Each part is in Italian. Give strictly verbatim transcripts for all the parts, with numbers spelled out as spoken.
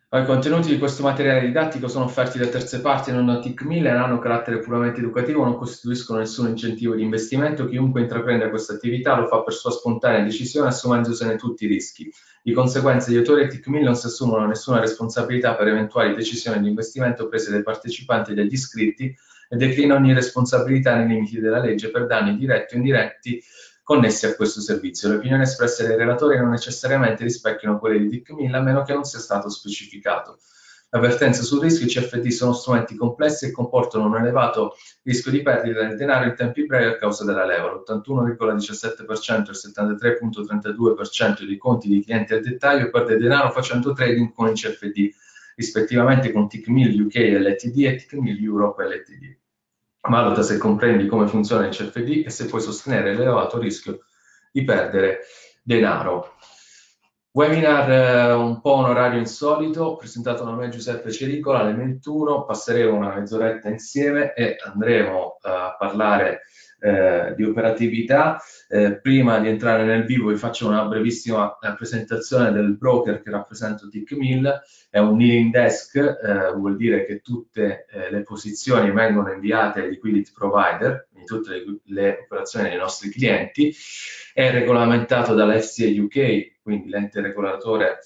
I contenuti di questo materiale didattico sono offerti da terze parti non da T I C mille e non hanno carattere puramente educativo, non costituiscono nessun incentivo di investimento. Chiunque intraprenda questa attività lo fa per sua spontanea decisione, assumendosene tutti i rischi. Di conseguenza, gli autori di T I C mille non si assumono nessuna responsabilità per eventuali decisioni di investimento prese dai partecipanti e dagli iscritti e declina ogni responsabilità nei limiti della legge per danni diretti o indiretti connessi a questo servizio. Le opinioni espresse dai relatori non necessariamente rispecchiano quelle di T I C mille a meno che non sia stato specificato. L'avvertenza sul rischio i C F D sono strumenti complessi e comportano un elevato rischio di perdita del denaro in tempi brevi a causa della leva. L'ottantuno virgola diciassette per cento e il settantatré virgola trentadue per cento dei conti di clienti al dettaglio perde denaro facendo trading con i C F D, rispettivamente con T I C mille U K L T D e T I C mille Europe L T D. Valuta se comprendi come funziona il C F D e se puoi sostenere l'elevato rischio di perdere denaro. Webinar eh, un po' un orario insolito, presentato da me Giuseppe Cericola alle ventuno, passeremo una mezz'oretta insieme e andremo eh, a parlare eh, di operatività. Eh, prima di entrare nel vivo vi faccio una brevissima eh, presentazione del broker che rappresento T I C mille. È un kneeling desk, eh, vuol dire che tutte eh, le posizioni vengono inviate ai liquidity provider, quindi tutte le, le operazioni dei nostri clienti. È regolamentato dalla F C A U K, quindi l'ente regolatore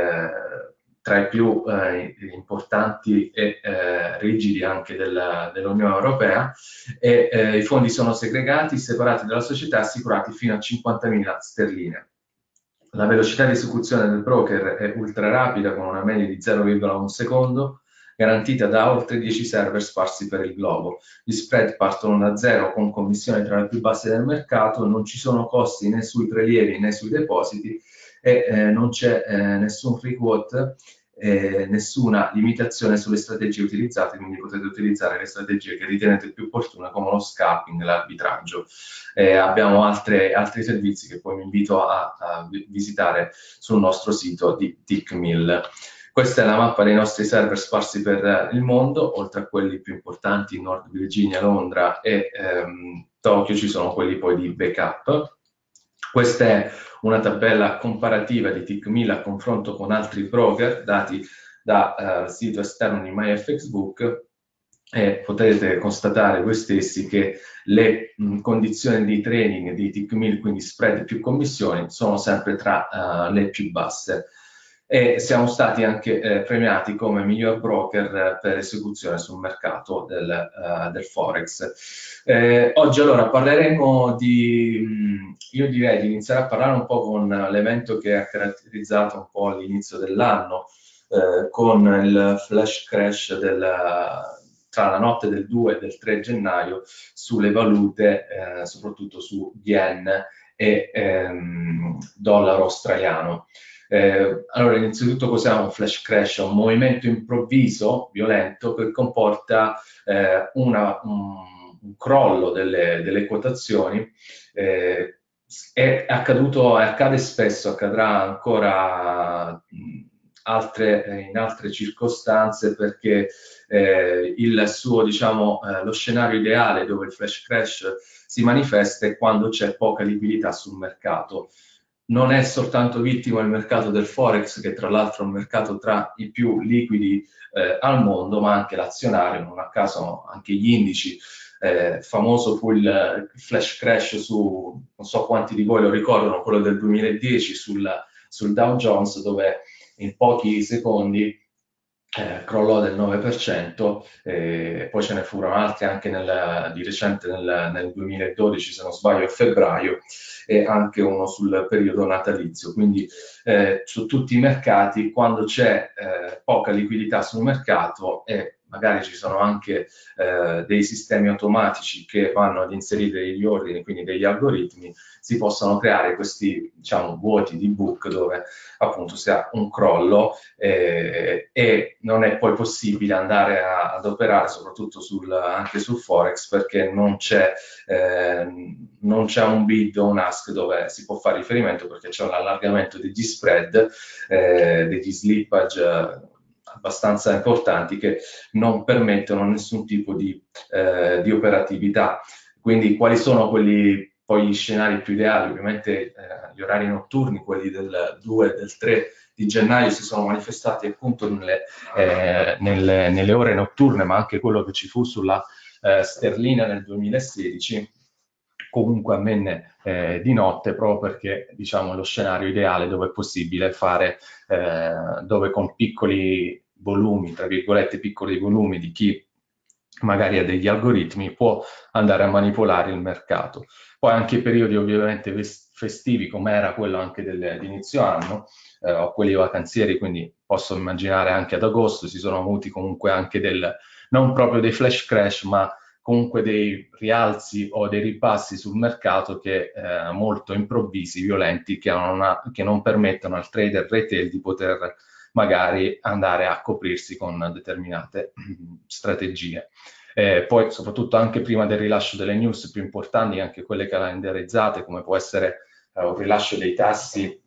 eh, tra i più eh, importanti e eh, rigidi anche della, dell'Unione Europea, e eh, i fondi sono segregati, separati dalla società, assicurati fino a cinquantamila sterline. La velocità di esecuzione del broker è ultra rapida, con una media di zero virgola uno secondo, garantita da oltre dieci server sparsi per il globo. Gli spread partono da zero con commissioni tra le più basse del mercato, non ci sono costi né sui prelievi né sui depositi e eh, non c'è eh, nessun free quote, eh, nessuna limitazione sulle strategie utilizzate, quindi potete utilizzare le strategie che ritenete più opportune come lo scalping, l'arbitraggio. Eh, abbiamo altre, altri servizi che poi vi invito a, a visitare sul nostro sito di T I C mille. Questa è la mappa dei nostri server sparsi per il mondo, oltre a quelli più importanti in Nord Virginia, Londra e ehm, Tokyo ci sono quelli poi di backup. Questa è una tabella comparativa di T I C mille a confronto con altri broker dati dal uh, sito esterno di MyFXBook, e potete constatare voi stessi che le mh, condizioni di trading di T I C mille, quindi spread più commissioni, sono sempre tra uh, le più basse. E siamo stati anche eh, premiati come miglior broker eh, per esecuzione sul mercato del, uh, del Forex. Eh, oggi allora parleremo di, mh, io direi di iniziare a parlare un po' con l'evento che ha caratterizzato un po' l'inizio dell'anno, eh, con il flash crash del, tra la notte del due e del tre gennaio sulle valute, eh, soprattutto su yen e ehm, dollaro australiano. Eh, allora, innanzitutto cos'è un flash crash? È un movimento improvviso, violento, che comporta eh, una, un, un crollo delle, delle quotazioni. Eh, è accaduto, accade spesso, accadrà ancora mh, altre, in altre circostanze, perché eh, il suo, diciamo, eh, lo scenario ideale dove il flash crash si manifesta è quando c'è poca liquidità sul mercato. Non è soltanto vittima il mercato del Forex, che tra l'altro è un mercato tra i più liquidi eh, al mondo, ma anche l'azionario, non a caso anche gli indici. Eh, famoso fu il, il flash crash su, non so quanti di voi lo ricordano, quello del duemiladieci sul, sul Dow Jones, dove in pochi secondi eh, crollò del nove per cento, eh, poi ce ne furono altri anche nel, di recente nel, nel duemiladodici, se non sbaglio a febbraio, e anche uno sul periodo natalizio. Quindi eh, su tutti i mercati, quando c'è eh, poca liquidità sul mercato e magari ci sono anche eh, dei sistemi automatici che vanno ad inserire degli ordini, quindi degli algoritmi, si possono creare questi, diciamo, vuoti di book dove appunto si ha un crollo eh, e non è poi possibile andare a, ad operare, soprattutto sul, anche sul Forex, perché non c'è, eh, non c'è un bid o un ask dove si può fare riferimento, perché c'è un allargamento degli spread, eh, degli slippage eh, abbastanza importanti che non permettono nessun tipo di, eh, di operatività. Quindi quali sono quelli poi gli scenari più ideali? Ovviamente eh, gli orari notturni, quelli del due e del tre di gennaio si sono manifestati appunto nelle, eh, nelle, nelle ore notturne, ma anche quello che ci fu sulla eh, sterlina nel duemilasedici, comunque avvenne eh, di notte, proprio perché diciamo lo scenario ideale dove è possibile fare, eh, dove con piccoli volumi, tra virgolette piccoli volumi di chi magari ha degli algoritmi, può andare a manipolare il mercato. Poi anche i periodi ovviamente festivi, come era quello anche del, di inizio anno, eh, o quelli vacanzieri, quindi posso immaginare anche ad agosto, si sono avuti comunque anche del, non proprio dei flash crash, ma comunque dei rialzi o dei ribassi sul mercato che eh, molto improvvisi, violenti, che non, ha, che non permettono al trader retail di poter magari andare a coprirsi con determinate strategie. Eh, poi soprattutto anche prima del rilascio delle news più importanti, anche quelle calendarizzate, come può essere eh, un rilascio dei tassi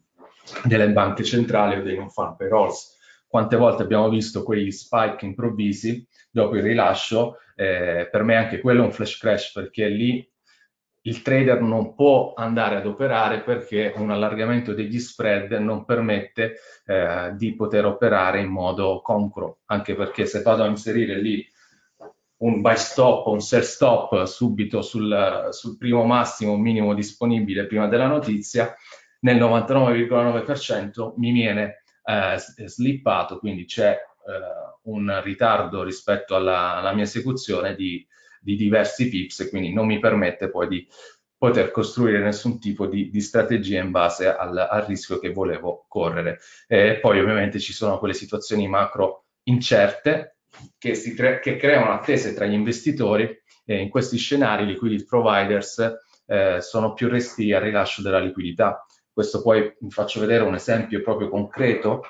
delle banche centrali o dei non-farm payrolls. Quante volte abbiamo visto quei spike improvvisi dopo il rilascio? Eh, per me anche quello è un flash crash, perché lì il trader non può andare ad operare perché un allargamento degli spread non permette eh, di poter operare in modo congruo, anche perché se vado a inserire lì un buy stop o un sell stop subito sul, sul primo massimo minimo disponibile prima della notizia, nel novantanove virgola nove per cento mi viene eh, slippato, quindi c'è eh, un ritardo rispetto alla, alla mia esecuzione di, di diversi pips, e quindi non mi permette poi di poter costruire nessun tipo di, di strategia in base al, al rischio che volevo correre. E poi ovviamente ci sono quelle situazioni macro incerte che, si cre- che creano attese tra gli investitori, e in questi scenari i liquidity providers eh, sono più resti al rilascio della liquidità. Questo poi vi faccio vedere un esempio proprio concreto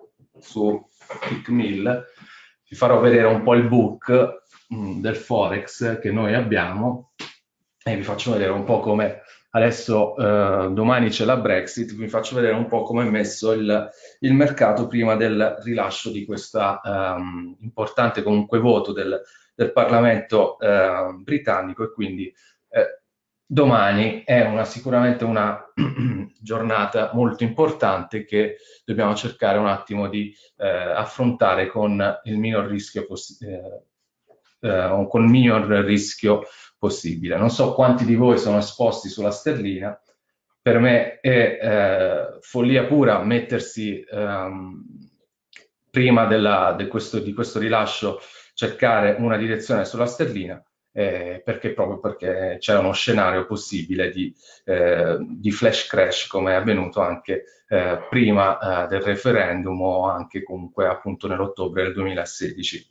su Tickmill. Vi farò vedere un po' il book mh, del Forex che noi abbiamo, e vi faccio vedere un po' come adesso eh, domani c'è la Brexit, vi faccio vedere un po' come è messo il, il mercato prima del rilascio di questa um, importante comunque voto del, del Parlamento eh, britannico, e quindi eh, domani è una, sicuramente una giornata molto importante che dobbiamo cercare un attimo di eh, affrontare con il minor rischio possibile. Eh, eh, con il minor rischio possibile. Non so quanti di voi sono esposti sulla sterlina. Per me è eh, follia pura mettersi ehm, prima della, de questo, di questo rilascio, cercare una direzione sulla sterlina, eh, perché proprio perché c'è uno scenario possibile di, eh, di flash crash, come è avvenuto anche eh, prima eh, del referendum, o anche comunque appunto nell'ottobre del duemilasedici.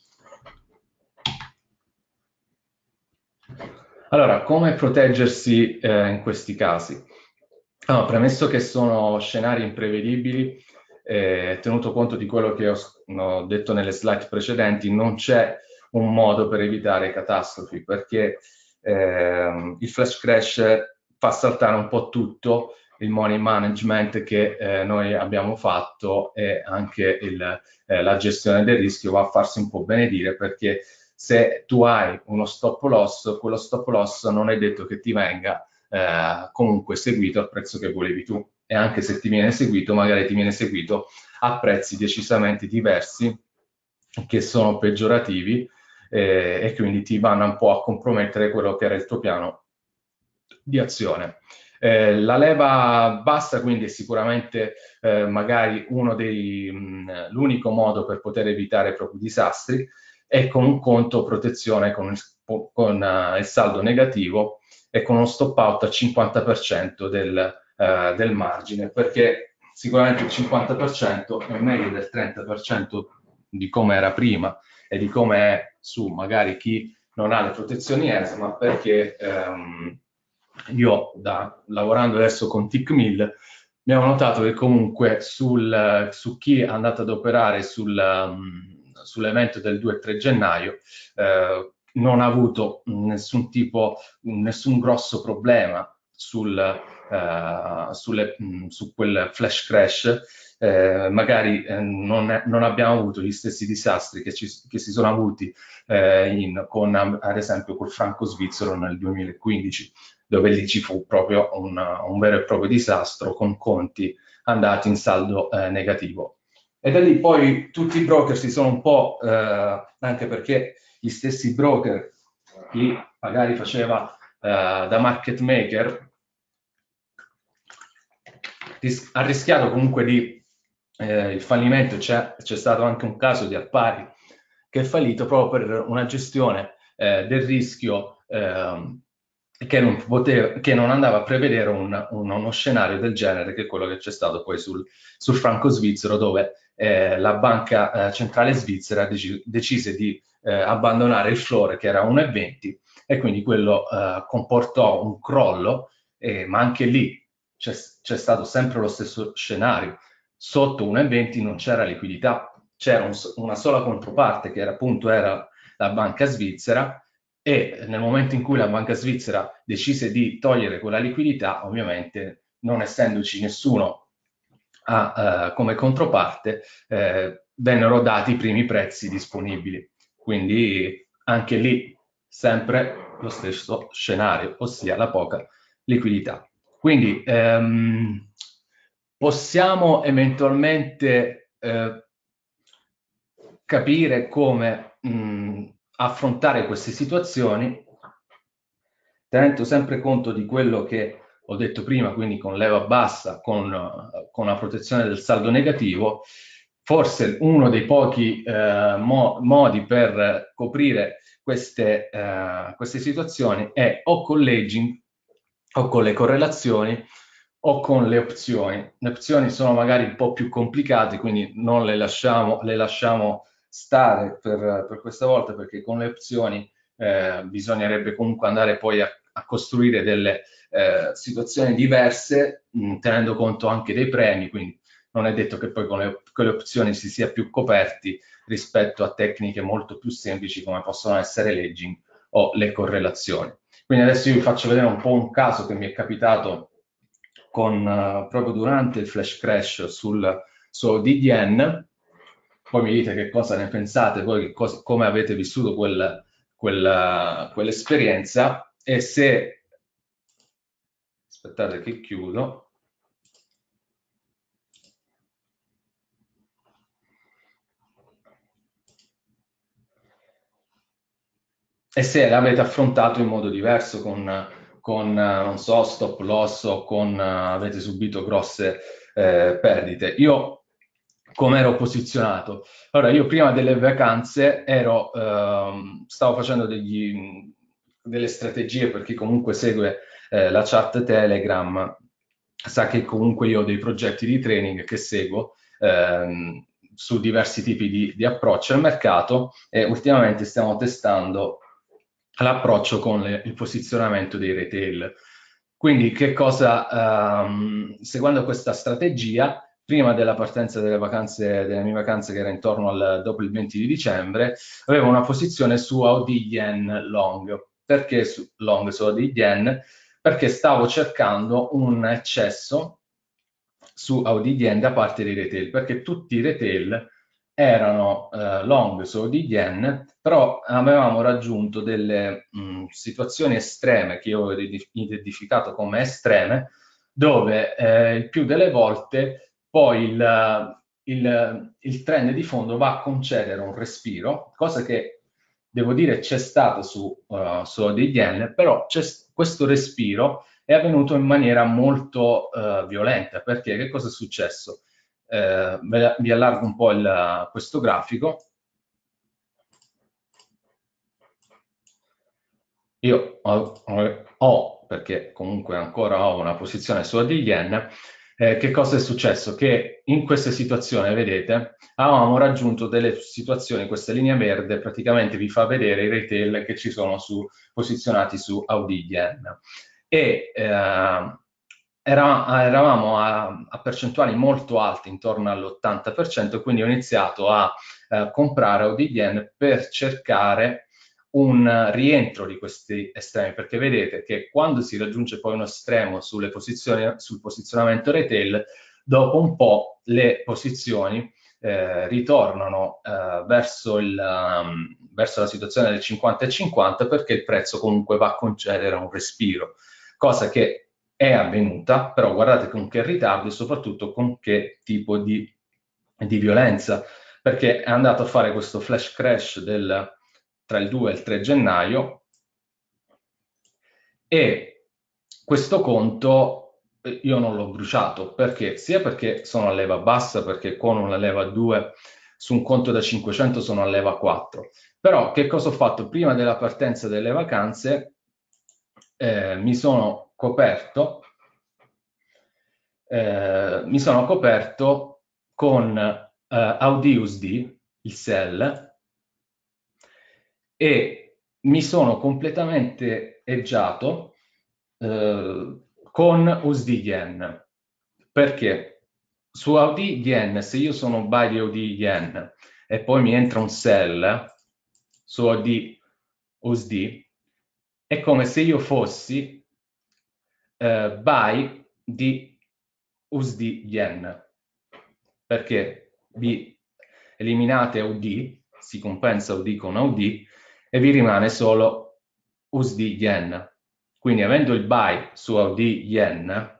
Allora, come proteggersi eh, in questi casi? Allora, premesso che sono scenari imprevedibili, eh, tenuto conto di quello che ho, ho detto nelle slide precedenti, non c'è un modo per evitare catastrofi, perché eh, il flash crash fa saltare un po' tutto il money management che eh, noi abbiamo fatto, e anche il, eh, la gestione del rischio va a farsi un po' benedire, perché se tu hai uno stop loss, quello stop loss non è detto che ti venga eh, comunque seguito al prezzo che volevi tu, e anche se ti viene seguito, magari ti viene seguito a prezzi decisamente diversi, che sono peggiorativi, eh, e quindi ti vanno un po' a compromettere quello che era il tuo piano di azione. Eh, la leva bassa quindi è sicuramente eh, magari uno dei mh, l'unico modo per poter evitare proprio disastri, è con un conto protezione con il, con, uh, il saldo negativo, e con uno stop out al cinquanta per cento del, uh, del margine, perché sicuramente il cinquanta per cento è meglio del trenta per cento di come era prima e di come è su magari chi non ha le protezioni E S M A, perché um, io da, lavorando adesso con Tickmill abbiamo notato che comunque sul, su chi è andato ad operare sul, um, sull'evento del due e tre gennaio eh, non ha avuto nessun tipo, nessun grosso problema sul, uh, sulle, mh, su quel flash crash. Eh, magari eh, non, è, non abbiamo avuto gli stessi disastri che, ci, che si sono avuti eh, in, con, ad esempio col franco svizzero nel duemilaquindici. dove lì ci fu proprio un, un vero e proprio disastro con conti andati in saldo eh, negativo. E da lì poi tutti i broker si sono un po', eh, anche perché gli stessi broker, chi magari faceva eh, da market maker, ris- ha rischiato comunque di eh, il fallimento. C'è, c'è stato anche un caso di Alpari che è fallito proprio per una gestione eh, del rischio eh, che, non poteva, che non andava a prevedere un, un, uno scenario del genere, che è quello che c'è stato poi sul, sul franco svizzero, dove eh, la banca eh, centrale svizzera dec- decise di eh, abbandonare il floor, che era uno virgola venti, e quindi quello eh, comportò un crollo, eh, ma anche lì c'è, c'è stato sempre lo stesso scenario. Sotto uno virgola venti non c'era liquidità, c'era un, una sola controparte, che era appunto era la banca svizzera, e nel momento in cui la banca svizzera decise di togliere quella liquidità, ovviamente non essendoci nessuno a, uh, come controparte, eh, vennero dati i primi prezzi disponibili. Quindi anche lì sempre lo stesso scenario, ossia la poca liquidità. Quindi ehm, possiamo eventualmente eh, capire come mh, affrontare queste situazioni, tenendo sempre conto di quello che ho detto prima, quindi con leva bassa, con, con la protezione del saldo negativo. Forse uno dei pochi eh, mo modi per coprire queste, eh, queste situazioni è o con l'edging, o con le correlazioni, o con le opzioni. Le opzioni sono magari un po' più complicate, quindi non le lasciamo, le lasciamo stare per, per questa volta, perché con le opzioni eh, bisognerebbe comunque andare poi a, a costruire delle eh, situazioni diverse, mh, tenendo conto anche dei premi, quindi non è detto che poi con le, con le opzioni si sia più coperti rispetto a tecniche molto più semplici come possono essere l'edging o le correlazioni. Quindi adesso io vi faccio vedere un po' un caso che mi è capitato con, uh, proprio durante il flash crash sul, su D D N. Poi mi dite che cosa ne pensate, voi che cosa, come avete vissuto quel, quel, quell'esperienza, e se... Aspettate che chiudo. E se l'avete affrontato in modo diverso con, con non so, stop loss, o con avete subito grosse eh, perdite. Io come ero posizionato? Allora, io prima delle vacanze ero, ehm, stavo facendo degli, delle strategie, per chi comunque segue eh, la chat Telegram, sa che comunque io ho dei progetti di training che seguo ehm, su diversi tipi di, di approccio al mercato, e ultimamente stiamo testando l'approccio con le, il posizionamento dei retail. Quindi che cosa, um, seguendo questa strategia, prima della partenza delle vacanze, delle mie vacanze, che era intorno al dopo il venti di dicembre, avevo una posizione su A U D Yen long. Perché su, long su A U D Yen? Perché stavo cercando un eccesso su A U D Yen da parte dei retail, perché tutti i retail erano eh, long su A U D Yen, però avevamo raggiunto delle mh, situazioni estreme, che io avevo identificato come estreme, dove eh, il più delle volte poi il, il, il trend di fondo va a concedere un respiro, cosa che devo dire c'è stato su, uh, su A U D Yen, però c'è questo respiro è avvenuto in maniera molto uh, violenta. Perché? Che cosa è successo? Eh, vi allargo un po' il, questo grafico. Io ho, ho, perché comunque ancora ho una posizione su A U D Yen, eh, che cosa è successo? Che in queste situazioni, vedete, avevamo raggiunto delle situazioni, questa linea verde praticamente vi fa vedere i retail che ci sono su, posizionati su A U D Yen. E eh, era, eravamo a, a percentuali molto alte, intorno all'ottanta per cento, quindi ho iniziato a eh, comprare A U D Yen per cercare un rientro di questi estremi, perché vedete che quando si raggiunge poi uno estremo sulle posizioni, sul posizionamento retail, dopo un po' le posizioni eh, ritornano eh, verso, il, um, verso la situazione del cinquanta e cinquanta, perché il prezzo comunque va a concedere un respiro. cosa che è avvenuta, però guardate con che ritardo e soprattutto con che tipo di, di violenza, perché è andato a fare questo flash crash del, tra il due e il tre gennaio, e questo conto io non l'ho bruciato, perché? Sia perché sono a leva bassa, perché con una leva due su un conto da cinquecento sono a leva quattro, però che cosa ho fatto? Prima della partenza delle vacanze eh, mi sono coperto eh, mi sono coperto con eh, Audi U S D, il sell, e mi sono completamente eggiato eh, con U S D Yen. Perché? Su Audi Yen, se io sono buy di Audi Yen e poi mi entra un sell su Audi U S D, è come se io fossi eh, buy di U S D Yen, perché vi eliminate A U D, si compensa A U D con A U D e vi rimane solo U S D Yen. Quindi avendo il buy su A U D Yen,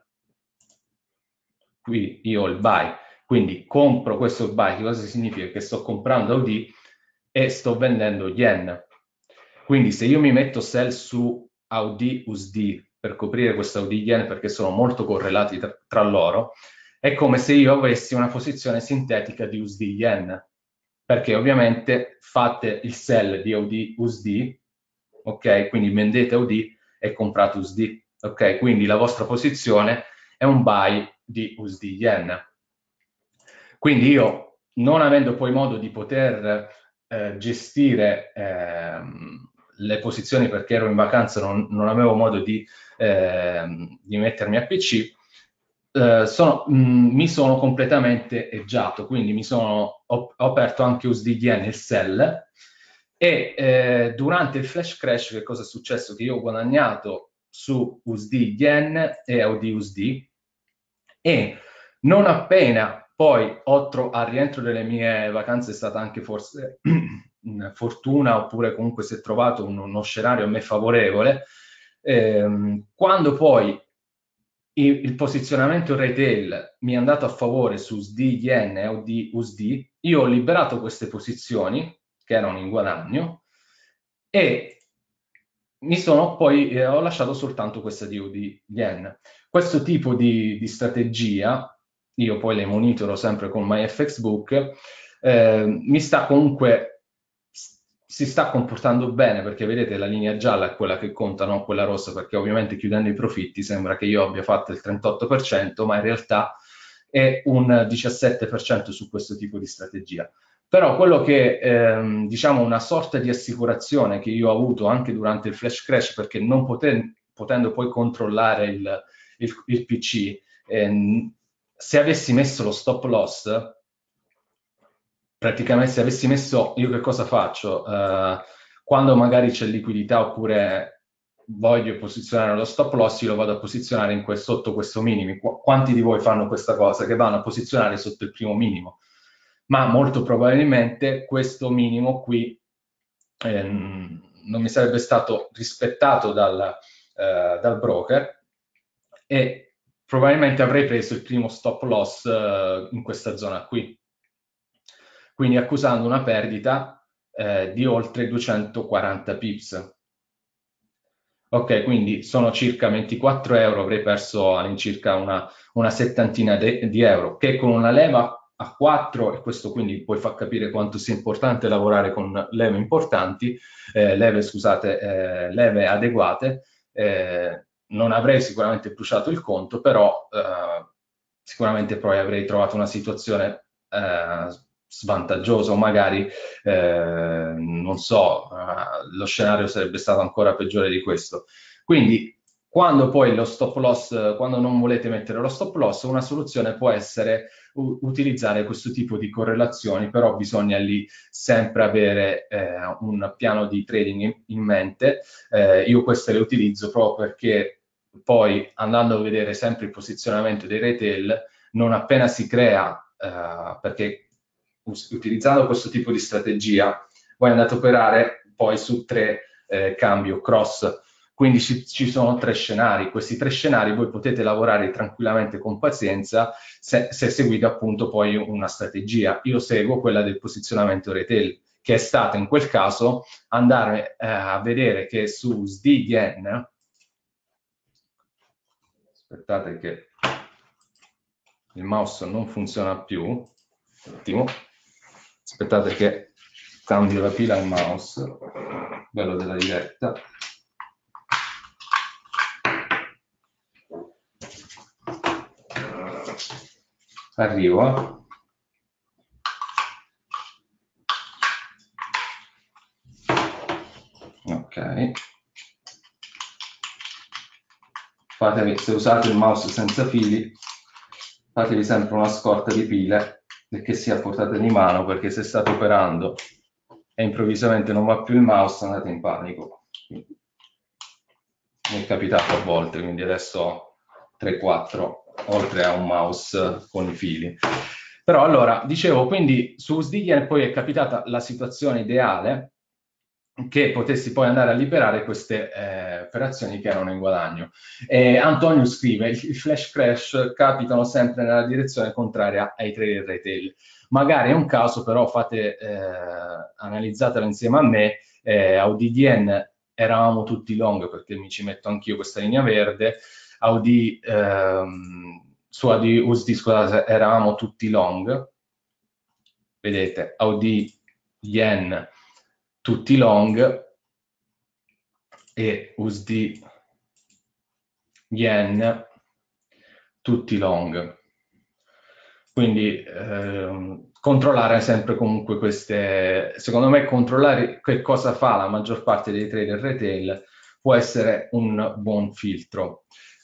qui io ho il buy, quindi compro questo buy, che cosa significa? Che sto comprando A U D e sto vendendo Yen. Quindi se io mi metto sell su A U D U S D per coprire questo A U D Yen, perché sono molto correlati tra, tra loro, è come se io avessi una posizione sintetica di U S D Yen, perché ovviamente fate il sell di A U D U S D, ok? Quindi vendete A U D e comprate U S D, ok? Quindi la vostra posizione è un buy di U S D Yen. Quindi io, non avendo poi modo di poter eh, gestire ehm, le posizioni perché ero in vacanza, non, non avevo modo di, ehm, di mettermi a P C, eh, sono, mh, mi sono completamente eggiato, quindi mi sono, ho, ho aperto anche U S D Yen il sell, e eh, durante il flash crash che cosa è successo? Che io ho guadagnato su U S D Yen e A U D U S D, e non appena poi ho tro- al rientro delle mie vacanze è stata anche forse fortuna, oppure comunque si è trovato un, uno scenario a me favorevole, ehm, quando poi il, il posizionamento retail mi è andato a favore su U S D Yen e U D U S D, io ho liberato queste posizioni che erano in guadagno e mi sono poi eh, ho lasciato soltanto questa di U D Yen. Questo tipo di, di strategia, io poi le monitoro sempre con MyFXBook, eh, mi sta comunque, si sta comportando bene, perché vedete la linea gialla è quella che conta, non quella rossa, perché ovviamente chiudendo i profitti sembra che io abbia fatto il trentotto per cento, ma in realtà è un diciassette per cento su questo tipo di strategia. Però quello che, ehm, diciamo, una sorta di assicurazione che io ho avuto anche durante il flash crash, perché non poten- potendo poi controllare il, il, il P C, ehm, se avessi messo lo stop loss, praticamente se avessi messo, io che cosa faccio? Eh, quando magari c'è liquidità oppure voglio posizionare lo stop loss, io lo vado a posizionare in que- sotto questo minimo. Qu- quanti di voi fanno questa cosa? Che vanno a posizionare sotto il primo minimo? Ma molto probabilmente questo minimo qui ehm, non mi sarebbe stato rispettato dal, eh, dal broker, e probabilmente avrei preso il primo stop loss eh, in questa zona qui, quindi accusando una perdita eh, di oltre duecentoquaranta pips. Ok, quindi sono circa ventiquattro euro, avrei perso all'incirca una, una settantina de, di euro, che con una leva a quattro, e questo quindi poi fa capire quanto sia importante lavorare con leve importanti, eh, leve, scusate, eh, leve adeguate, eh, non avrei sicuramente bruciato il conto, però eh, sicuramente poi avrei trovato una situazione eh, svantaggiosa, o magari eh, non so, eh, lo scenario sarebbe stato ancora peggiore di questo. Quindi, quando poi lo stop loss, quando non volete mettere lo stop loss, una soluzione può essere u- utilizzare questo tipo di correlazioni, però bisogna lì sempre avere eh, un piano di trading in, in mente. Eh, io queste le utilizzo proprio perché poi, andando a vedere sempre il posizionamento dei retail, non appena si crea, eh, perché us- utilizzando questo tipo di strategia voi andate a operare poi su tre eh, cambio cross, Quindi ci, ci sono tre scenari. Questi tre scenari voi potete lavorare tranquillamente con pazienza se, se seguite appunto poi una strategia. Io seguo quella del posizionamento retail, che è stata in quel caso andare eh, a vedere che su S D Yen, aspettate che il mouse non funziona più, un attimo, aspettate che cambio la pila al mouse, bello della diretta. Arrivo. Ok. Fatevi, se usate il mouse senza fili, fatevi sempre una scorta di pile che sia a portata di mano, perché se state operando e improvvisamente non va più il mouse andate in panico. Mi è capitato a volte, quindi adesso ho tre quattro oltre a un mouse con i fili. Però allora, dicevo, quindi su S D Yen poi è capitata la situazione ideale che potessi poi andare a liberare queste eh, operazioni che erano in guadagno. E Antonio scrive: i flash crash capitano sempre nella direzione contraria ai trader retail. Magari è un caso, però fate, eh, analizzatelo insieme a me. eh, Audi D N eravamo tutti long, perché mi ci metto anch'io questa linea verde. Audi, ehm, su Audi U S D, scusate, eravamo tutti long. Vedete, Audi Yen tutti long e U S D Yen tutti long. Quindi ehm, controllare sempre comunque queste, secondo me controllare che cosa fa la maggior parte dei trader retail può essere un buon filtro.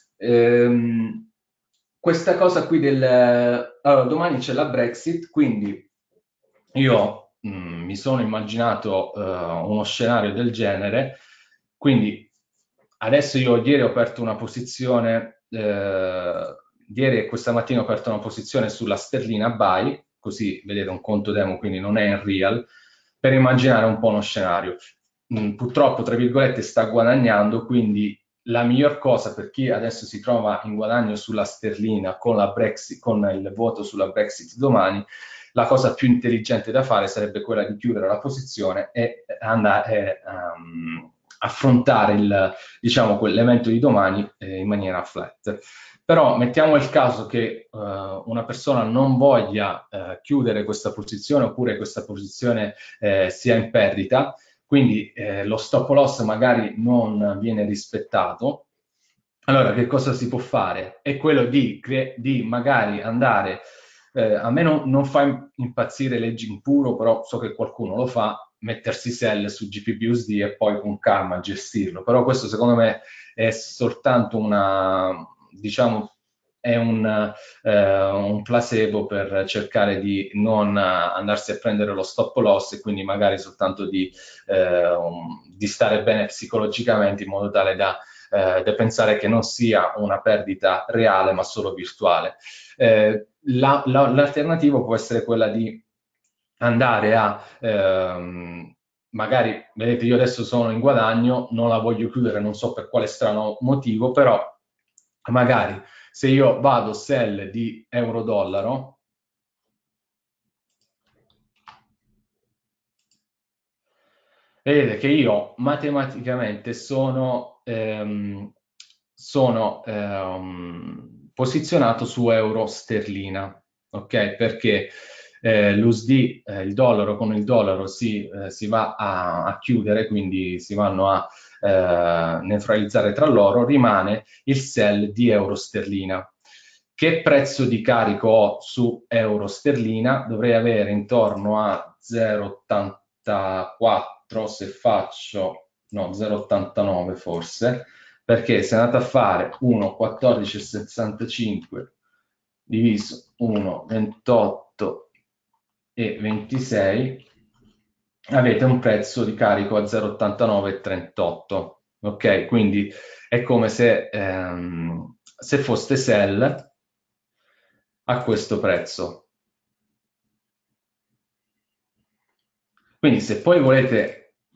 Ehm, questa cosa qui del... Allora, domani c'è la Brexit, quindi io mh, mi sono immaginato uh, uno scenario del genere, quindi adesso io ieri ho aperto una posizione, eh, ieri e questa mattina ho aperto una posizione sulla sterlina buy, così vedete un conto demo, quindi non è in real, per immaginare un po' uno scenario. Mm, purtroppo, tra virgolette, sta guadagnando, quindi la miglior cosa per chi adesso si trova in guadagno sulla sterlina con, la Brexit, con il voto sulla Brexit domani, la cosa più intelligente da fare sarebbe quella di chiudere la posizione e andare a um, affrontare il, diciamo, quell'evento di domani eh, in maniera flat. Però mettiamo il caso che uh, una persona non voglia uh, chiudere questa posizione, oppure questa posizione eh, sia in perdita, quindi eh, lo stop loss magari non viene rispettato. Allora, che cosa si può fare? È quello di, di magari andare, eh, a me non, non fa impazzire l'edging puro, però so che qualcuno lo fa, mettersi sell su G P B U S D e poi con calma gestirlo. Però questo secondo me è soltanto una, diciamo, è un, eh, un placebo per cercare di non andarsi a prendere lo stop loss e quindi magari soltanto di, eh, um, di stare bene psicologicamente in modo tale da Eh, da pensare che non sia una perdita reale ma solo virtuale. Eh, la, la, l'alternativa può essere quella di andare a ehm, magari, vedete, io adesso sono in guadagno, non la voglio chiudere, non so per quale strano motivo, però magari se io vado sell di euro-dollaro, vedete che io matematicamente sono, ehm, sono ehm, posizionato su euro sterlina, ok? Perché eh, l'U S D, eh, il dollaro con il dollaro si, eh, si va a, a chiudere, quindi si vanno a eh, neutralizzare tra loro, rimane il sell di euro sterlina. Che prezzo di carico ho su euro sterlina? Dovrei avere intorno a zero virgola ottantaquattro se faccio, no, zero virgola ottantanove forse, perché se andate a fare uno virgola quattordici sessantacinque diviso uno virgola ventotto e ventisei avete un prezzo di carico a zero virgola ottantanove e trentotto, ok? Quindi è come se, ehm, se foste sell a questo prezzo. Quindi se poi volete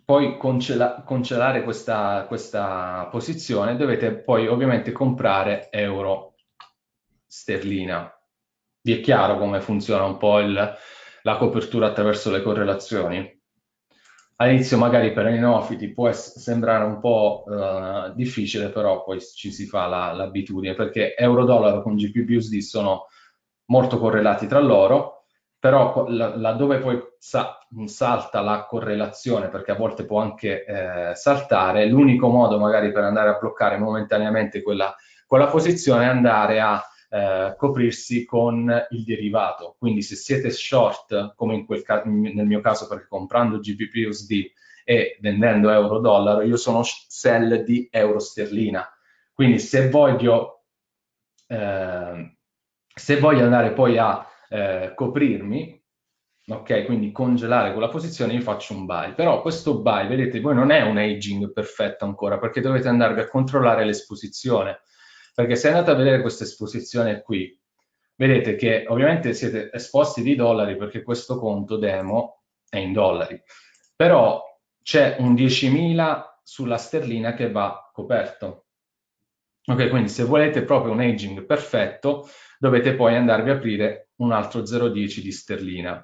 poi concela- congelare questa, questa posizione, dovete poi ovviamente comprare euro sterlina. Vi è chiaro come funziona un po' il- la copertura attraverso le correlazioni? All'inizio magari per i neofiti può ess- sembrare un po' eh, difficile, però poi ci si fa la- l'abitudine, perché euro-dollaro con G B P U S D sono molto correlati tra loro, però co- la- laddove poi sa- salta la correlazione, perché a volte può anche eh, saltare, l'unico modo magari per andare a bloccare momentaneamente quella, quella posizione è andare a eh, coprirsi con il derivato. Quindi se siete short, come in quel ca- nel mio caso, perché comprando G B P U S D e vendendo euro-dollaro, io sono sell di euro-sterlina. Quindi se voglio, eh, se voglio andare poi a eh, coprirmi, ok, quindi congelare quella posizione, io faccio un buy. Però questo buy, vedete, voi non è un aging perfetto ancora, perché dovete andarvi a controllare l'esposizione. Perché se andate a vedere questa esposizione qui, vedete che ovviamente siete esposti di dollari perché questo conto demo è in dollari, però c'è un diecimila sulla sterlina che va coperto. Ok, quindi se volete proprio un aging perfetto, dovete poi andarvi a aprire un altro zero virgola dieci di sterlina.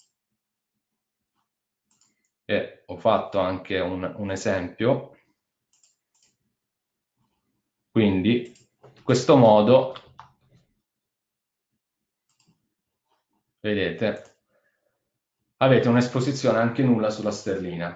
E ho fatto anche un, un esempio. Quindi, in questo modo, vedete, avete un'esposizione anche nulla sulla sterlina.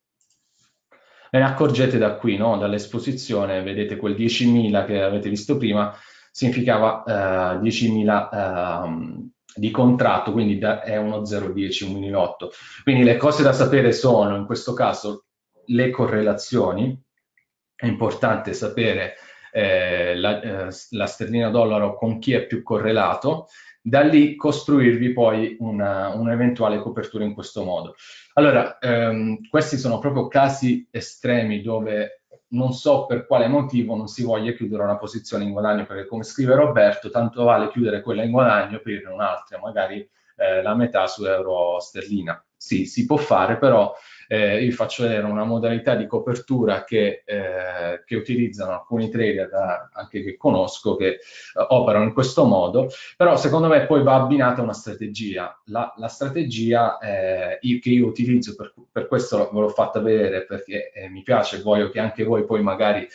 Ve ne accorgete da qui, no? Dall'esposizione, vedete quel diecimila che avete visto prima, significava eh, diecimila eh, di contratto, quindi da, è uno zero virgola dieci, un minilotto. Quindi le cose da sapere sono, in questo caso, le correlazioni. È importante sapere eh, la, eh, la sterlina dollaro con chi è più correlato, da lì costruirvi poi una, un'eventuale copertura in questo modo. Allora, ehm, questi sono proprio casi estremi dove non so per quale motivo non si voglia chiudere una posizione in guadagno, perché come scrive Roberto, tanto vale chiudere quella in guadagno per aprire un'altra, magari eh, la metà su euro sterlina. Sì, si può fare, però eh, io vi faccio vedere una modalità di copertura che, eh, che utilizzano alcuni trader, da, anche che conosco, che eh, operano in questo modo, però secondo me poi va abbinata una strategia. La, la strategia eh, io, che io utilizzo, per, per questo ve l'ho fatta vedere, perché eh, mi piace, voglio che anche voi poi magari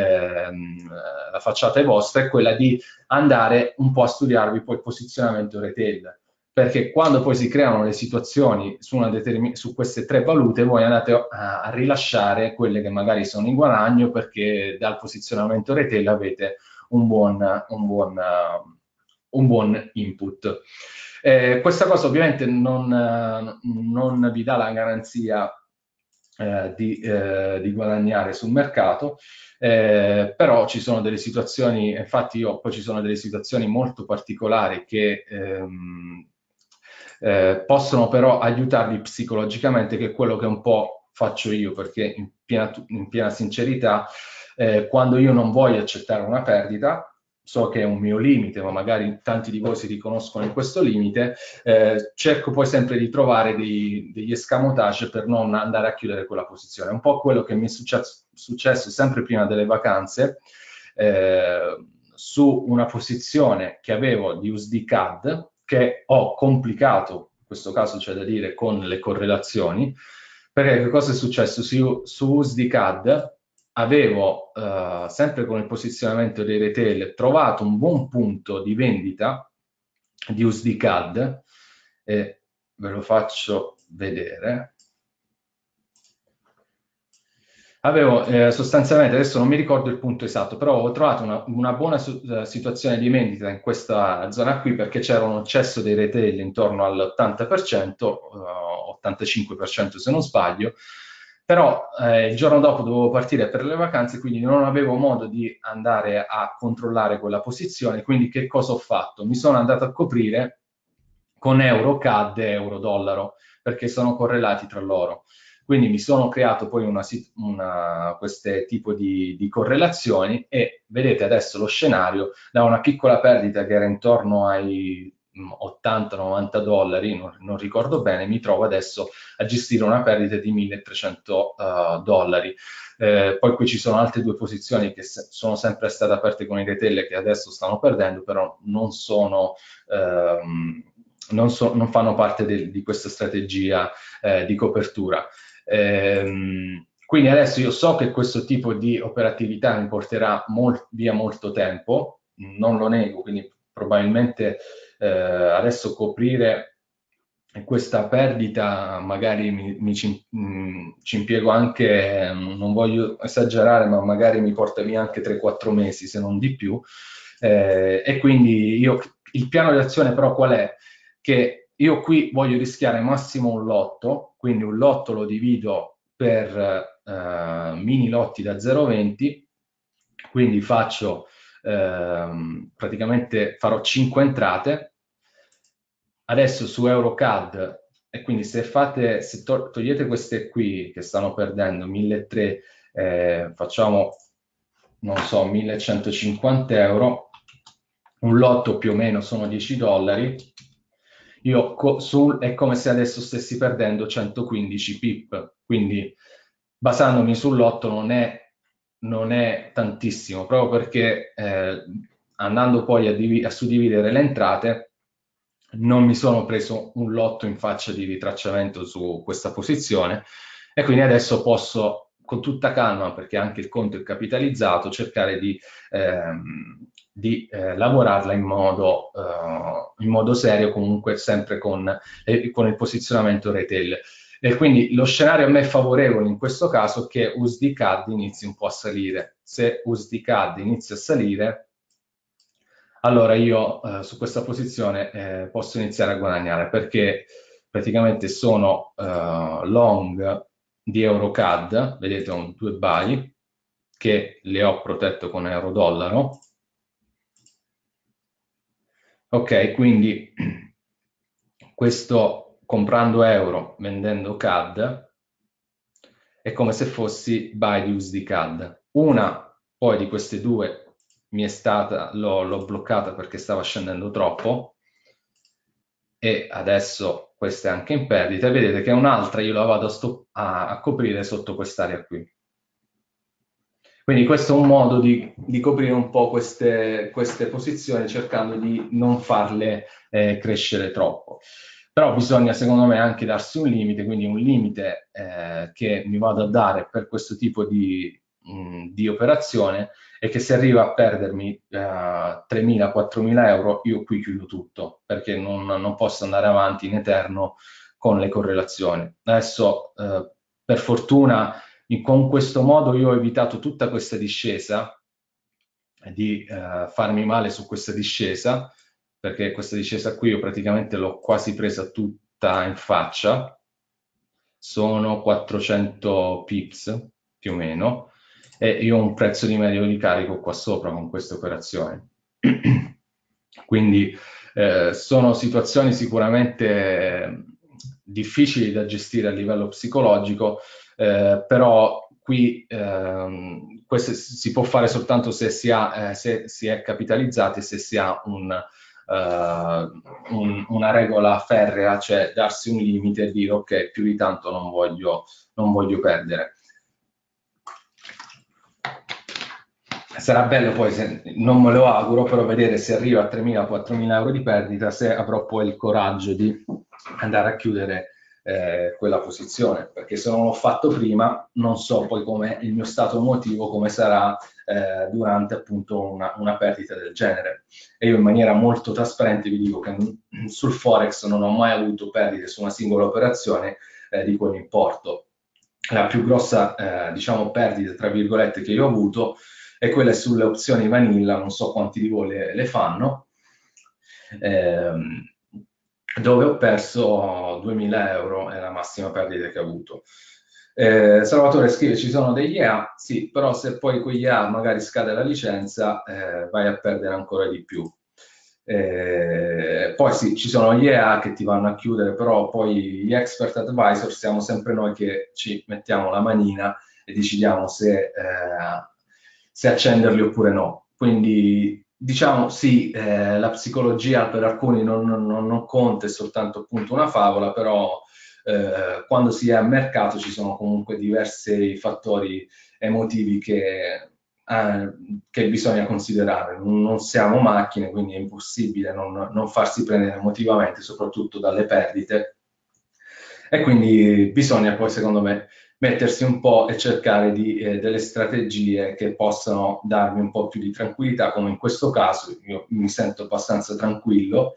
ehm, la facciate vostra, è quella di andare un po' a studiarvi poi il posizionamento retail, perché quando poi si creano le situazioni su, una determin- su queste tre valute, voi andate a, a rilasciare quelle che magari sono in guadagno, perché dal posizionamento retail avete un buon, un buon, uh, un buon input. Eh, questa cosa ovviamente non, uh, non vi dà la garanzia eh, di, eh, di guadagnare sul mercato, eh, però ci sono delle situazioni, infatti io poi ci sono delle situazioni molto particolari che ehm, eh, possono però aiutarvi psicologicamente, che è quello che un po' faccio io, perché in piena, in piena sincerità, eh, quando io non voglio accettare una perdita, so che è un mio limite, ma magari tanti di voi si riconoscono in questo limite, eh, cerco poi sempre di trovare dei, degli escamotage per non andare a chiudere quella posizione. È un po' quello che mi è successo, successo sempre prima delle vacanze, eh, su una posizione che avevo di U S D C A D, che ho complicato, in questo caso c'è da dire, con le correlazioni, perché che cosa è successo? Su, su U S D C A D avevo, eh, sempre con il posizionamento dei retail, trovato un buon punto di vendita di U S D C A D, e ve lo faccio vedere. Avevo eh, sostanzialmente, adesso non mi ricordo il punto esatto, però ho trovato una, una buona su- eh, situazione di vendita in questa zona qui, perché c'era un eccesso dei retail intorno all'ottanta per cento, eh, ottantacinque per cento se non sbaglio, però eh, il giorno dopo dovevo partire per le vacanze, quindi non avevo modo di andare a controllare quella posizione, quindi che cosa ho fatto? Mi sono andato a coprire con euro C A D e euro dollaro, perché sono correlati tra loro. Quindi mi sono creato poi una, una, queste tipo di, di correlazioni, e vedete adesso lo scenario da una piccola perdita che era intorno ai ottanta novanta dollari, non, non ricordo bene, mi trovo adesso a gestire una perdita di milletrecento uh, dollari. Eh, poi qui ci sono altre due posizioni che se sono sempre state aperte con i retail che adesso stanno perdendo, però non sono... Ehm, non, so, non fanno parte de, di questa strategia eh, di copertura. Ehm, quindi adesso io so che questo tipo di operatività mi porterà mol- via molto tempo, non lo nego, quindi probabilmente eh, adesso coprire questa perdita magari mi, mi ci, mh, ci impiego anche, non voglio esagerare, ma magari mi porta via anche tre quattro mesi, se non di più. Eh, e quindi io, il piano di azione però qual è? Che io qui voglio rischiare massimo un lotto, quindi un lotto lo divido per eh, mini lotti da zero virgola venti, quindi faccio ehm, praticamente farò cinque entrate. Adesso su Eurocad, e quindi se fate, se to togliete queste qui che stanno perdendo milletrecento, eh, facciamo, non so, millecentocinquanta euro, un lotto più o meno sono dieci dollari, io su, è come se adesso stessi perdendo centoquindici pip, quindi basandomi sul lotto non è, non è tantissimo, proprio perché eh, andando poi a, div a suddividere le entrate, non mi sono preso un lotto in faccia di ritracciamento su questa posizione e quindi adesso posso con tutta calma, perché anche il conto è capitalizzato, cercare di, ehm, di eh, lavorarla in modo, eh, in modo serio, comunque sempre con, eh, con il posizionamento retail. E quindi lo scenario a me favorevole in questo caso è che U S D C A D inizi un po' a salire. Se U S D C A D inizia a salire, allora io eh, su questa posizione eh, posso iniziare a guadagnare, perché praticamente sono eh, long di Eurocad, vedete ho due buy che le ho protetto con euro-dollaro. Ok, quindi questo comprando euro, vendendo C A D, è come se fossi buy di U S D C A D. Una poi di queste due mi è stata, l'ho bloccata perché stava scendendo troppo, e adesso questa è anche in perdita, e vedete che un'altra io la vado a, a, a coprire sotto quest'area qui. Quindi questo è un modo di, di coprire un po' queste, queste posizioni, cercando di non farle eh, crescere troppo. Però bisogna secondo me anche darsi un limite, quindi un limite eh, che mi vado a dare per questo tipo di, mh, di operazione, e che se arriva a perdermi eh, tremila quattromila euro, io qui chiudo tutto, perché non, non posso andare avanti in eterno con le correlazioni. Adesso eh, per fortuna con questo modo io ho evitato tutta questa discesa, di eh, farmi male su questa discesa, perché questa discesa qui io praticamente l'ho quasi presa tutta in faccia, sono quattrocento pips più o meno, e io ho un prezzo di medio di carico qua sopra con queste operazioni. Quindi eh, sono situazioni sicuramente difficili da gestire a livello psicologico, eh, però qui ehm, questo si può fare soltanto se si, ha, eh, se si è capitalizzati e se si ha un, uh, un, una regola ferrea, cioè darsi un limite e dire ok, più di tanto non voglio, non voglio perdere. Sarà bello poi, se, non me lo auguro, però vedere se arriva a tremila quattromila euro di perdita, se avrò poi il coraggio di andare a chiudere eh, quella posizione, perché se non l'ho fatto prima non so poi come il mio stato emotivo, come sarà eh, durante appunto una, una perdita del genere. E io in maniera molto trasparente vi dico che sul Forex non ho mai avuto perdite su una singola operazione eh, di quell'importo. La più grossa eh, diciamo perdita tra virgolette che io ho avuto è quella sulle opzioni vanilla, non so quanti di voi le, le fanno, ehm, dove ho perso duemila euro, è la massima perdita che ho avuto. Eh, Salvatore scrive: ci sono degli E A, sì, però se poi con gli E A magari scade la licenza, eh, vai a perdere ancora di più. Eh, poi sì, ci sono gli E A che ti vanno a chiudere, però poi gli expert advisor siamo sempre noi che ci mettiamo la manina e decidiamo se, eh, se accenderli oppure no. Quindi diciamo sì, eh, la psicologia per alcuni non, non- non conta, è soltanto appunto una favola, però eh, quando si è a mercato ci sono comunque diversi fattori emotivi che, eh, che bisogna considerare. Non, non siamo macchine, quindi è impossibile non, non farsi prendere emotivamente, soprattutto dalle perdite. E quindi bisogna poi, secondo me, mettersi un po' e cercare di, eh, delle strategie che possano darmi un po' più di tranquillità, come in questo caso io mi sento abbastanza tranquillo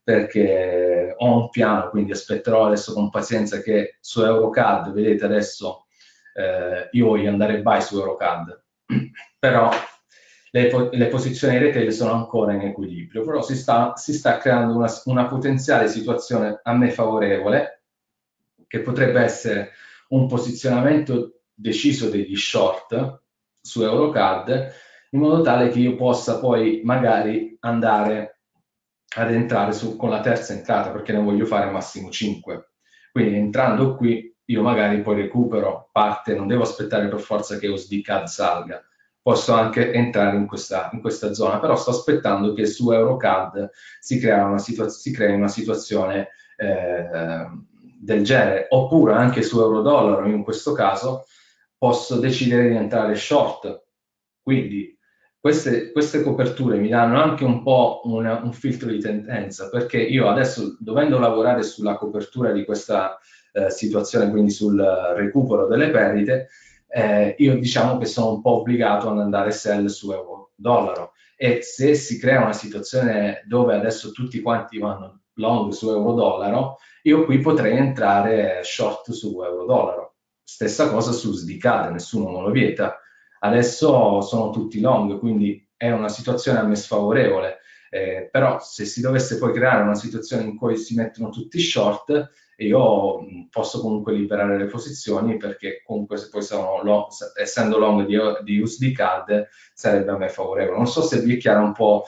perché ho un piano, quindi aspetterò adesso con pazienza che su Eurocard, vedete adesso eh, io voglio andare buy su Eurocard, però le, po- le posizioni retail sono ancora in equilibrio, però si sta, si sta creando una, una potenziale situazione a me favorevole, che potrebbe essere un posizionamento deciso degli short su Eurocard, in modo tale che io possa poi magari andare ad entrare su, con la terza entrata, perché ne voglio fare massimo cinque. Quindi entrando qui io magari poi recupero parte, non devo aspettare per forza che U S D C A D salga, posso anche entrare in questa, in questa zona, però sto aspettando che su Eurocard si, crea una situa- si crei una situazione eh, del genere, oppure anche su Eurodollaro, in questo caso posso decidere di entrare short. Quindi queste, queste coperture mi danno anche un po' una, un filtro di tendenza, perché io adesso, dovendo lavorare sulla copertura di questa eh, situazione, quindi sul recupero delle perdite, eh, io diciamo che sono un po' obbligato ad andare sell su euro-dollaro. E se si crea una situazione dove adesso tutti quanti vanno long su euro-dollaro, io qui potrei entrare short su euro-dollaro. Stessa cosa su S D C A D, nessuno me lo vieta. Adesso sono tutti long, quindi è una situazione a me sfavorevole. Eh, però se si dovesse poi creare una situazione in cui si mettono tutti short, io mh, posso comunque liberare le posizioni perché comunque se poi sono long, essendo long di, di U S D C A D sarebbe a me favorevole. Non so se vi è chiaro un po'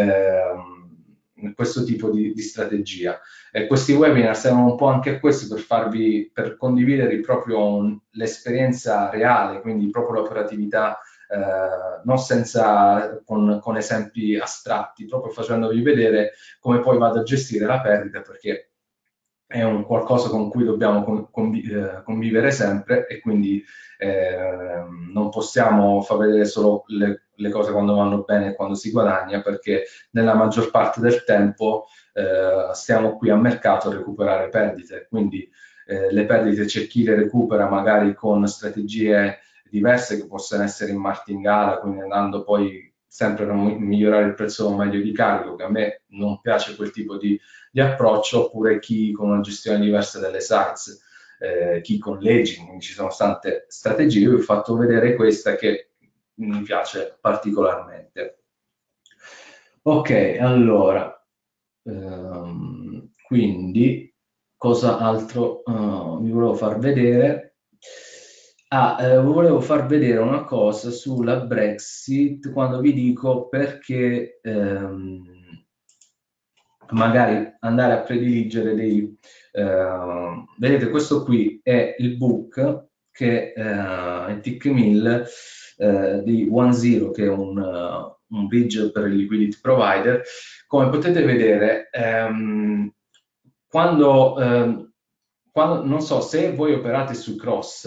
ehm, questo tipo di, di strategia. Eh, questi webinar servono un po' anche a questo per farvi, per condividere proprio l'esperienza reale, quindi proprio l'operatività, eh, non senza, con, con esempi astratti, proprio facendovi vedere come poi vado a gestire la perdita, perché è un qualcosa con cui dobbiamo con- convi- eh, convivere sempre e quindi eh, non possiamo far vedere solo le, le cose quando vanno bene e quando si guadagna, perché nella maggior parte del tempo eh, stiamo qui a mercato a recuperare perdite, quindi eh, le perdite c'è chi le recupera magari con strategie diverse che possono essere in martingala, quindi andando poi sempre per migliorare il prezzo medio di carico, che a me non piace quel tipo di, di approccio, oppure chi con una gestione diversa delle sites, eh, chi con l'aging, quindi ci sono tante strategie, io vi ho fatto vedere questa che mi piace particolarmente. Ok, allora, ehm, quindi cosa altro uh, vi volevo far vedere? Ah, eh, volevo far vedere una cosa sulla Brexit quando vi dico perché ehm, magari andare a prediligere dei... eh, vedete, questo qui è il book che eh, è TickMill eh, di OneZero, che è un, uh, un bridge per il liquidity provider. Come potete vedere, ehm, quando, ehm, quando, non so se voi operate su cross,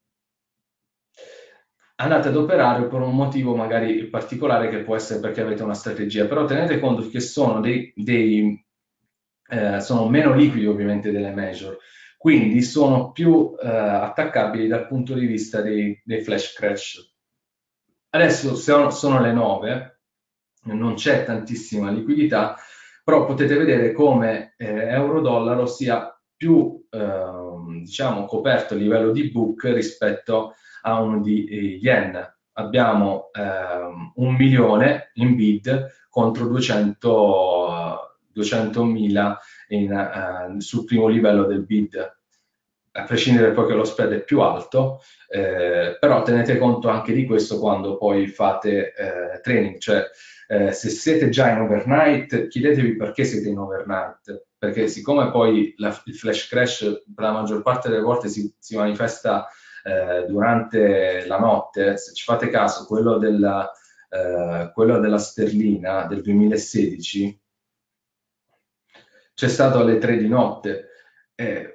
andate ad operare per un motivo magari particolare che può essere perché avete una strategia, però tenete conto che sono dei, dei eh, sono meno liquidi ovviamente delle major, quindi sono più eh, attaccabili dal punto di vista dei, dei flash crash. Adesso sono, sono le nove, non c'è tantissima liquidità, però potete vedere come eh, euro-dollaro sia più ehm, diciamo, coperto a livello di book rispetto a uno di eh, yen. Abbiamo ehm, un milione in bid contro duecento, duecentomila in, eh, sul primo livello del bid, a prescindere poi che lo spread è più alto, eh, però tenete conto anche di questo quando poi fate eh, training, cioè eh, se siete già in overnight, chiedetevi perché siete in overnight, perché siccome poi la, il flash crash per la maggior parte delle volte si, si manifesta eh, durante la notte, se ci fate caso, quello della, eh, quello della sterlina del duemilasedici, c'è stato alle tre di notte. Eh,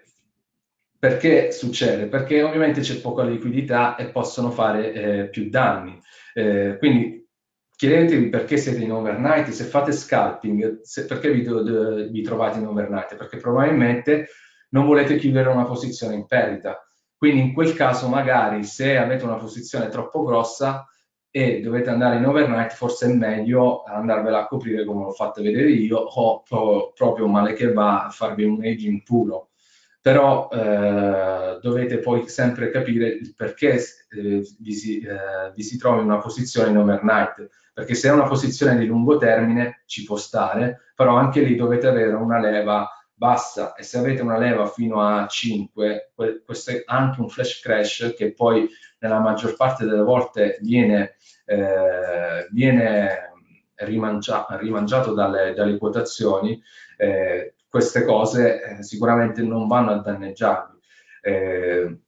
perché succede? Perché ovviamente c'è poca liquidità e possono fare eh, più danni. Eh, quindi chiedetevi perché siete in overnight, se fate scalping, se, perché vi, vi trovate in overnight? Perché probabilmente non volete chiudere una posizione in perdita. Quindi in quel caso magari se avete una posizione troppo grossa e dovete andare in overnight, forse è meglio andarvela a coprire come l'ho fatto vedere io, o pro, proprio male che va a farvi un aging puro. Però eh, dovete poi sempre capire il perché eh, vi, si, eh, vi si trovi in una posizione in overnight, perché se è una posizione di lungo termine ci può stare, però anche lì dovete avere una leva bassa, e se avete una leva fino a cinque, questo è anche un flash crash che poi nella maggior parte delle volte viene, eh, viene rimangia, rimangiato dalle, dalle quotazioni. Eh, queste cose eh, sicuramente non vanno a danneggiarvi. Eh,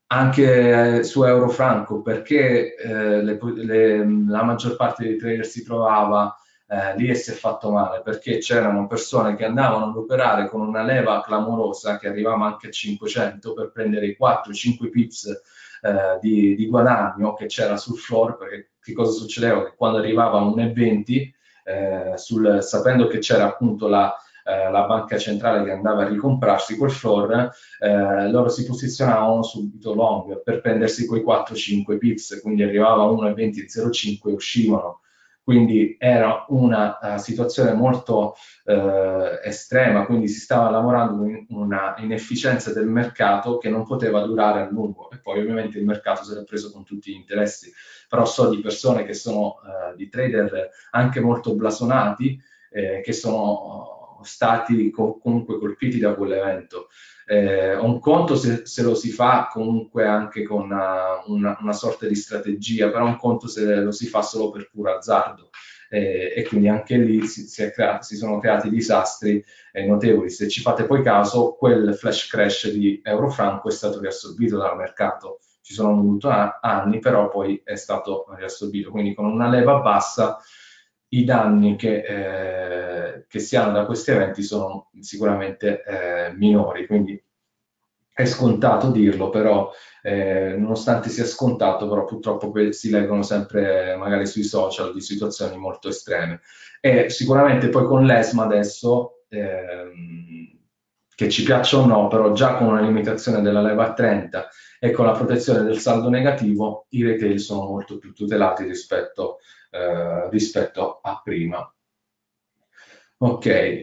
anche eh, su Eurofranco, perché eh, le, le, la maggior parte dei trader si trovava eh, lì e si è fatto male? Perché c'erano persone che andavano ad operare con una leva clamorosa che arrivava anche a cinquecento per prendere i quattro cinque pips eh, di, di guadagno che c'era sul floor, perché che cosa succedeva? Che quando arrivava a uno e venti, eh, sul, sapendo che c'era appunto la, eh, la banca centrale che andava a ricomprarsi quel floor, eh, loro si posizionavano subito long per prendersi quei quattro cinque pips, quindi arrivava a uno e venti zero virgola cinque e uscivano. Quindi era una uh, situazione molto uh, estrema, quindi si stava lavorando in una inefficienza del mercato che non poteva durare a lungo, e poi ovviamente il mercato se l'è preso con tutti gli interessi. Però so di persone che sono uh, di trader anche molto blasonati, eh, che sono stati co- comunque colpiti da quell'evento. Eh, un conto se, se lo si fa comunque anche con una, una, una sorta di strategia, però un conto se lo si fa solo per puro azzardo. Eh, e quindi anche lì si, si, è creato, si sono creati disastri eh, notevoli. Se ci fate poi caso, quel flash crash di Eurofranco è stato riassorbito dal mercato. Ci sono voluti anni, però poi è stato riassorbito. Quindi con una leva bassa i danni che, eh, che si hanno da questi eventi sono sicuramente eh, minori, quindi è scontato dirlo, però eh, nonostante sia scontato, però purtroppo si leggono sempre magari sui social di situazioni molto estreme. E sicuramente poi con l'ESMA adesso, ehm, che ci piaccia o no, però già con una limitazione della leva a trenta e con la protezione del saldo negativo, i retail sono molto più tutelati rispetto, eh, rispetto a prima. Ok,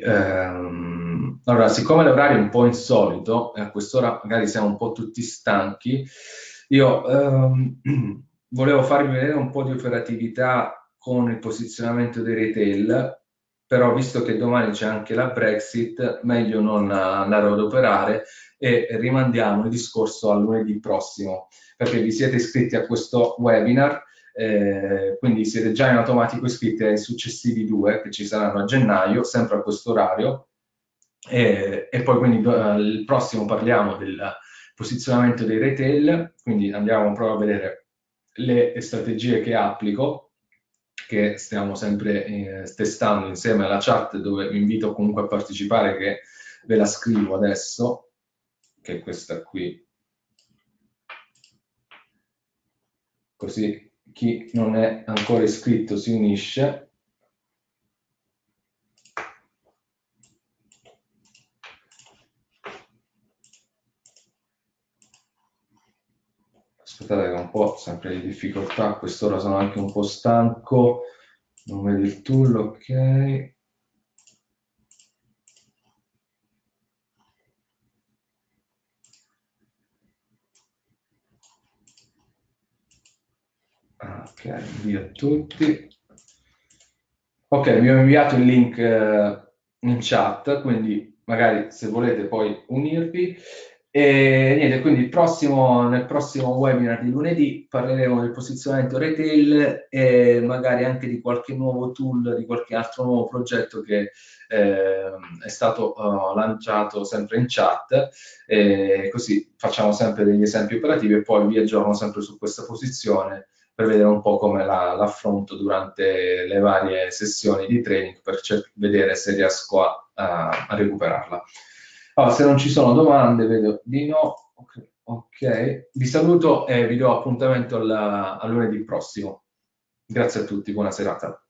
ehm, allora, siccome l'orario è un po' insolito, e a quest'ora magari siamo un po' tutti stanchi, io ehm, volevo farvi vedere un po' di operatività con il posizionamento dei retail, però visto che domani c'è anche la Brexit, meglio non andare ad operare e rimandiamo il discorso a lunedì prossimo, perché vi siete iscritti a questo webinar. Eh, quindi siete già in automatico iscritti ai successivi due che ci saranno a gennaio, sempre a questo orario, e, e poi quindi uh, il prossimo parliamo del posizionamento dei retail, quindi andiamo proprio a vedere le strategie che applico, che stiamo sempre eh, testando insieme alla chat, dove vi invito comunque a partecipare, che ve la scrivo adesso, che è questa qui, così chi non è ancora iscritto si unisce. Aspettate che ho un po' sempre di difficoltà, a quest'ora sono anche un po' stanco, non vedo il tool, ok. Ok, invio a tutti. Ok, vi ho inviato il link eh, in chat, quindi magari se volete poi unirvi. E niente, quindi il prossimo, nel prossimo webinar di lunedì parleremo del posizionamento retail e magari anche di qualche nuovo tool, di qualche altro nuovo progetto che eh, è stato uh, lanciato sempre in chat, e così facciamo sempre degli esempi operativi e poi vi aggiorno sempre su questa posizione per vedere un po' come la, l'affronto durante le varie sessioni di training per vedere se riesco a, a, a recuperarla. Allora, se non ci sono domande, vedo di no. Ok, okay. Vi saluto e vi do appuntamento al, a lunedì prossimo. Grazie a tutti, buona serata.